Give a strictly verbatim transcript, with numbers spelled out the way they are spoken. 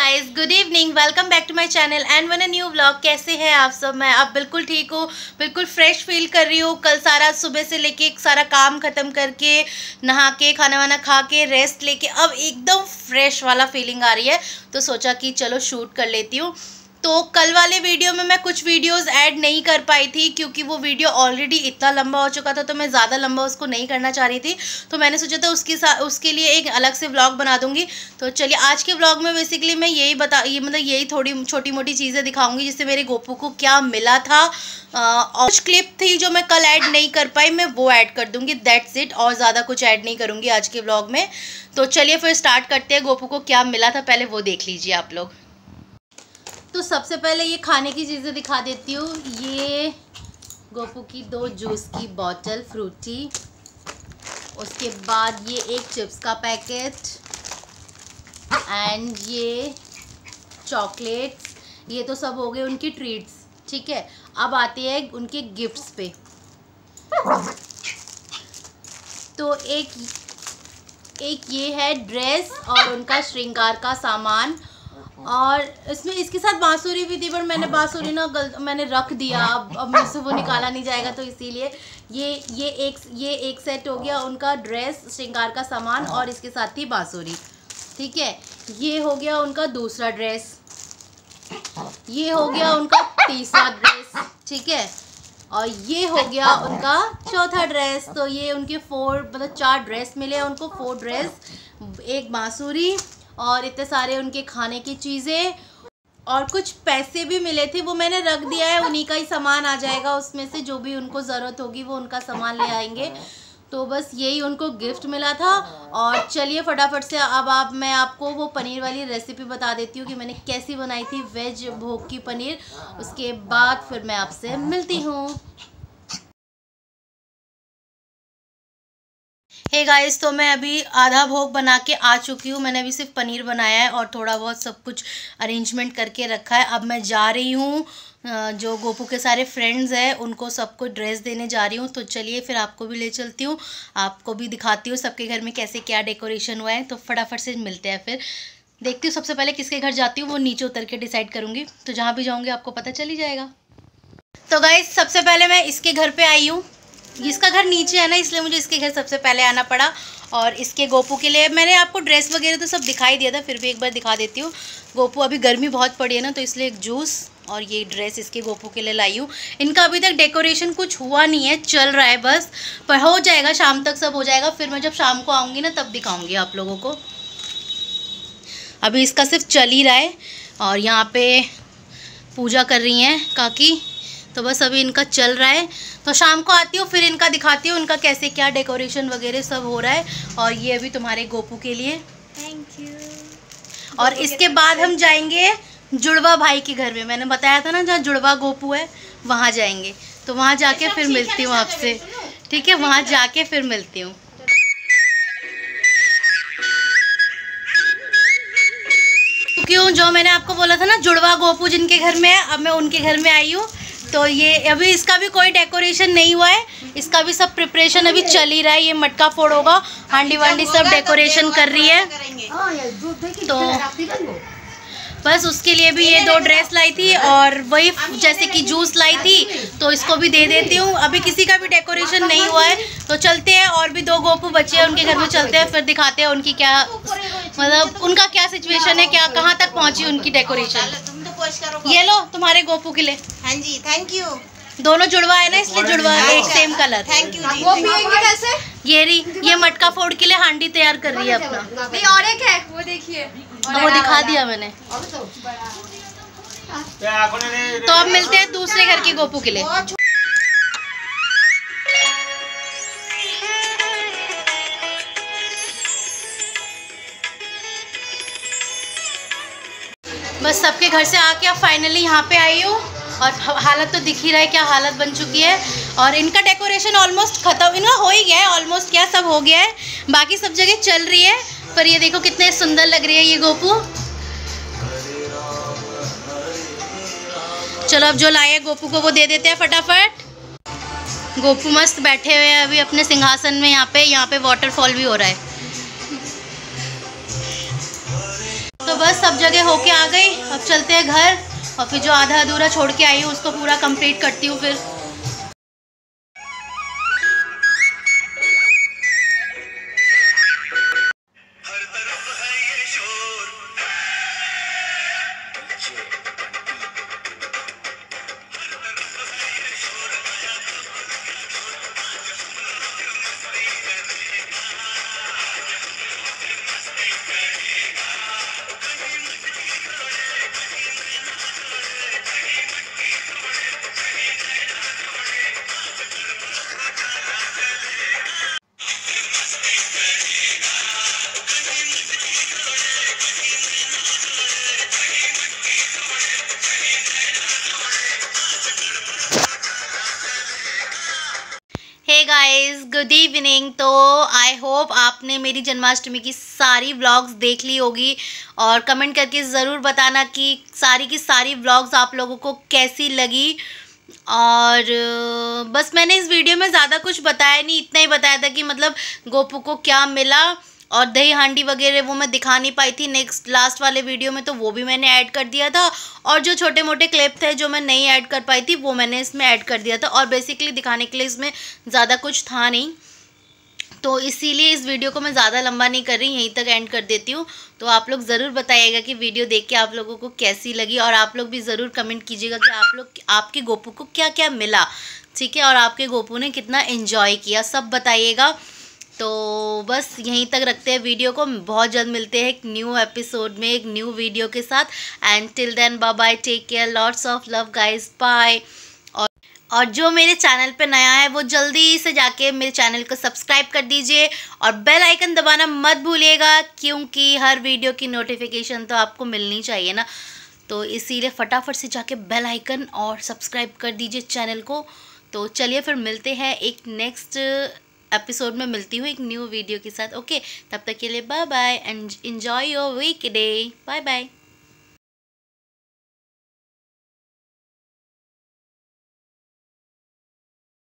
Guys, good evening, welcome back to my channel and one a new vlog. कैसे हैं आप सब? मैं अब बिल्कुल ठीक हूँ, बिल्कुल फ्रेश फील कर रही हूँ। कल सारा सुबह से लेके सारा काम ख़त्म करके नहा के खाना वाना खा के रेस्ट लेके अब एकदम फ्रेश वाला फीलिंग आ रही है, तो सोचा कि चलो शूट कर लेती हूँ। तो कल वाले वीडियो में मैं कुछ वीडियोस ऐड नहीं कर पाई थी क्योंकि वो वीडियो ऑलरेडी इतना लंबा हो चुका था, तो मैं ज़्यादा लंबा उसको नहीं करना चाह रही थी। तो मैंने सोचा था उसके साथ उसके लिए एक अलग से व्लॉग बना दूंगी। तो चलिए आज के व्लॉग में बेसिकली मैं यही बता ये मतलब यही थोड़ी छोटी मोटी चीज़ें दिखाऊंगी जिससे मेरे गोपू को क्या मिला था। और कुछ क्लिप थी जो मैं कल ऐड नहीं कर पाई, मैं वो ऐड कर दूँगी, दैट्स इट। और ज़्यादा कुछ ऐड नहीं करूँगी आज के व्लॉग में। तो चलिए फिर स्टार्ट करते हैं। गोपू को क्या मिला था पहले वो देख लीजिए आप लोग। तो सबसे पहले ये खाने की चीज़ें दिखा देती हूँ। ये गोपू की दो जूस की बोतल फ्रूटी, उसके बाद ये एक चिप्स का पैकेट एंड ये चॉकलेट्स। ये तो सब हो गए उनकी ट्रीट्स, ठीक है। अब आते हैं उनके गिफ्ट्स पे। तो एक एक ये है ड्रेस और उनका श्रृंगार का सामान, और इसमें इसके साथ बांसुरी भी थी, पर मैंने बांसुरी ना गलत मैंने रख दिया। अब अब मुझसे वो निकाला नहीं जाएगा, तो इसीलिए ये ये एक ये एक सेट हो गया उनका ड्रेस, श्रृंगार का सामान और इसके साथ ही बांसुरी, ठीक है। ये हो गया उनका दूसरा ड्रेस, ये हो गया उनका तीसरा ड्रेस, ठीक है। और ये हो गया उनका चौथा ड्रेस। तो ये उनके फोर मतलब चार ड्रेस मिले उनको, फोर ड्रेस, एक बांसुरी और इतने सारे उनके खाने की चीज़ें, और कुछ पैसे भी मिले थे, वो मैंने रख दिया है। उन्हीं का ही सामान आ जाएगा, उसमें से जो भी उनको ज़रूरत होगी वो उनका सामान ले आएंगे। तो बस यही उनको गिफ्ट मिला था। और चलिए फटाफट से अब आप मैं आपको वो पनीर वाली रेसिपी बता देती हूँ कि मैंने कैसी बनाई थी वेज भोग की पनीर। उसके बाद फिर मैं आपसे मिलती हूँ। हे hey गाइस, तो मैं अभी आधा भोग बना के आ चुकी हूँ। मैंने अभी सिर्फ पनीर बनाया है और थोड़ा बहुत सब कुछ अरेंजमेंट करके रखा है। अब मैं जा रही हूँ, जो गोपू के सारे फ्रेंड्स हैं उनको सबको ड्रेस देने जा रही हूँ। तो चलिए फिर आपको भी ले चलती हूँ, आपको भी दिखाती हूँ सबके घर में कैसे क्या डेकोरेशन हुआ है। तो फटाफट से मिलते हैं, फिर देखती हूँ सबसे पहले किसके घर जाती हूँ, वो नीचे उतर के डिसाइड करूँगी। तो जहाँ भी जाऊँगी आपको पता चल ही जाएगा। तो गाइस सबसे पहले मैं इसके घर पर आई हूँ। इसका घर नीचे है ना, इसलिए मुझे इसके घर सबसे पहले आना पड़ा। और इसके गोपू के लिए मैंने आपको ड्रेस वगैरह तो सब दिखाई दिया था, फिर भी एक बार दिखा देती हूँ। गोपू अभी गर्मी बहुत पड़ी है ना, तो इसलिए एक जूस और ये ड्रेस इसके गोपू के लिए लाई हूँ। इनका अभी तक डेकोरेशन कुछ हुआ नहीं है, चल रहा है बस, पर हो जाएगा, शाम तक सब हो जाएगा। फिर मैं जब शाम को आऊँगी ना तब दिखाऊँगी आप लोगों को। अभी इसका सिर्फ चल ही रहा है। और यहाँ पे पूजा कर रही हैं काकी, तो बस अभी इनका चल रहा है। तो शाम को आती हूँ फिर इनका दिखाती हूँ उनका कैसे क्या डेकोरेशन वगैरह सब हो रहा है। और ये अभी तुम्हारे गोपू के लिए, थैंक यू। और इसके बाद हम जाएंगे जुड़वा भाई के घर में। मैंने बताया था ना जहाँ जुड़वा गोपू है वहाँ जाएंगे। तो वहाँ जाके फिर मिलती हूँ आपसे, ठीक है। वहाँ जाके फिर मिलती हूँ। क्यों, जो मैंने आपको बोला था ना जुड़वा गोपू जिनके घर में है, अब मैं उनके घर में आई हूँ। तो ये अभी इसका भी कोई डेकोरेशन नहीं हुआ है, इसका भी सब प्रिपरेशन अभी चल ही रहा है। ये मटका फोड़ होगा, हांडी वांडी सब डेकोरेशन कर रही है। तो बस उसके लिए भी ये दो ड्रेस लाई थी और वही जैसे कि जूस लाई थी, तो इसको भी दे देती हूँ। अभी किसी का भी डेकोरेशन नहीं हुआ है, तो चलते हैं। और भी दो गोपू बच्चे हैं उनके घर में, चलते हैं फिर दिखाते हैं उनकी क्या मतलब उनका क्या सिचुएशन है, क्या कहाँ तक पहुँची उनकी डेकोरेशन। ये लो तुम्हारे गोपू के लिए। हाँ जी, थैंक यू। दोनों जुड़वा है ना, इसलिए जुड़वा एक सेम कलर। थैंक यू जी। वो पिएंगे कैसे? ये रही, ये मटका फोड़ के लिए हांडी तैयार कर रही है अपना। नहीं और एक है, वो देखिए, वो दिखा दिया मैंने। तो अब मिलते हैं दूसरे घर के गोपू के लिए। बस सबके घर से आके अब फाइनली यहाँ पे आई हूँ। और हालत तो दिख ही रहा है क्या हालत बन चुकी है। और इनका डेकोरेशन ऑलमोस्ट खत्म, इनका हो ही गया है ऑलमोस्ट, क्या सब हो गया है, बाकी सब जगह चल रही है। पर ये देखो कितने सुंदर लग रही है ये गोपू। चलो अब जो लाए गोपू को वो दे देते हैं फटाफट। गोपू मस्त बैठे हुए हैं अभी अपने सिंहासन में। यहाँ पे यहाँ पे वाटरफॉल भी हो रहा है। तो बस अब सब जगह होके आ गई। अब चलते हैं घर और फिर जो आधा अधूरा छोड़ के आई हूँ उसको पूरा कंप्लीट करती हूँ फिर। Hey guys, good evening. तो आई होप आपने मेरी जन्माष्टमी की सारी व्लॉग्स देख ली होगी और कमेंट करके ज़रूर बताना कि सारी की सारी व्लॉग्स आप लोगों को कैसी लगी। और बस मैंने इस वीडियो में ज़्यादा कुछ बताया नहीं, इतना ही बताया था कि मतलब गोपू को क्या मिला और दही हांडी वगैरह वो मैं दिखा नहीं पाई थी नेक्स्ट लास्ट वाले वीडियो में, तो वो भी मैंने ऐड कर दिया था। और जो छोटे मोटे क्लिप थे जो मैं नहीं ऐड कर पाई थी वो मैंने इसमें ऐड कर दिया था। और बेसिकली दिखाने के लिए इसमें ज़्यादा कुछ था नहीं, तो इसीलिए इस वीडियो को मैं ज़्यादा लंबा नहीं कर रही, यहीं तक एंड कर देती हूँ। तो आप लोग ज़रूर बताइएगा कि वीडियो देख के आप लोगों को कैसी लगी, और आप लोग भी ज़रूर कमेंट कीजिएगा कि आप लोग आपके गोपू को क्या क्या मिला, ठीक है, और आपके गोपू ने कितना एंजॉय किया, सब बताइएगा। तो बस यहीं तक रखते हैं वीडियो को। बहुत जल्द मिलते हैं एक न्यू एपिसोड में, एक न्यू वीडियो के साथ। And till then bye bye, take care, lots of love guys, bye. और और जो मेरे चैनल पे नया है वो जल्दी से जाके मेरे चैनल को सब्सक्राइब कर दीजिए और बेल आइकन दबाना मत भूलिएगा, क्योंकि हर वीडियो की नोटिफिकेशन तो आपको मिलनी चाहिए ना। तो इसीलिए फटाफट से जाके बेल आइकन और सब्सक्राइब कर दीजिए चैनल को। तो चलिए फिर मिलते हैं एक नेक्स्ट एपिसोड में, मिलती हूँ एक न्यू वीडियो के साथ। ओके, तब तक के लिए bye bye and enjoy your weekday. Bye bye.